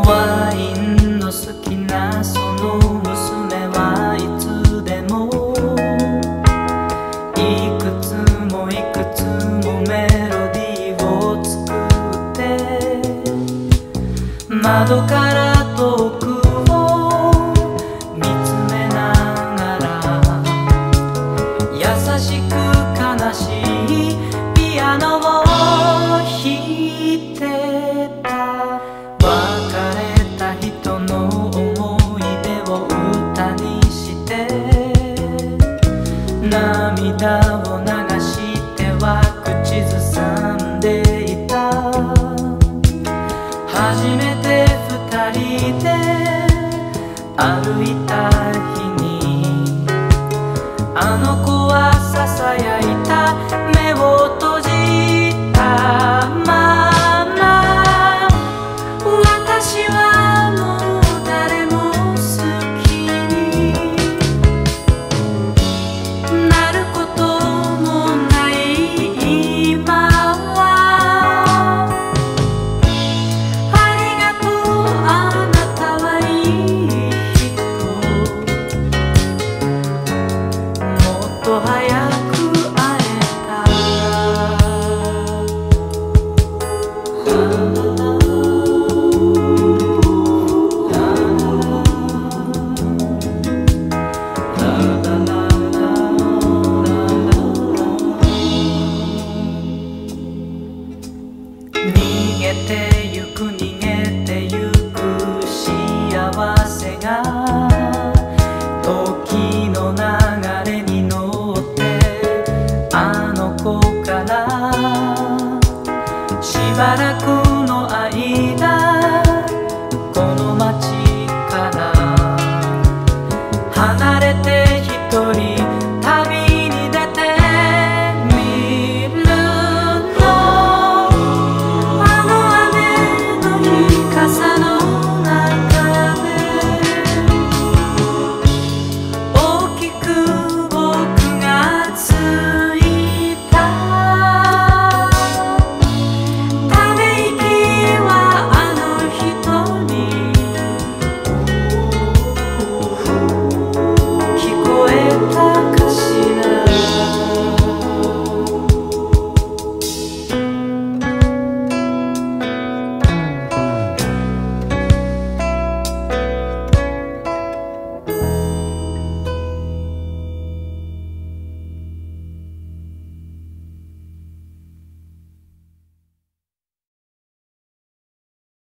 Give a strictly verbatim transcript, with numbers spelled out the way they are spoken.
ワインの好きなその娘はいつでもいくつもいくつもメロディーを作って窓から遠くを見つめながら優しく悲しいピアノを弾いてた。別れた人の思い出を歌にして涙を流しては口ずさんでいた。初めて二人で歩いた